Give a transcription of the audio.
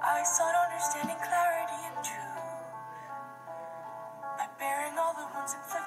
I sought understanding, clarity, and truth by bearing all the wounds and